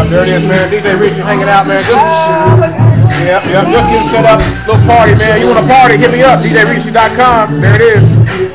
Yep, there it is, man. DJ Richie hanging out, man. Just getting set up. Little party, man. You want a party? Hit me up. DJRicci.com. There it is.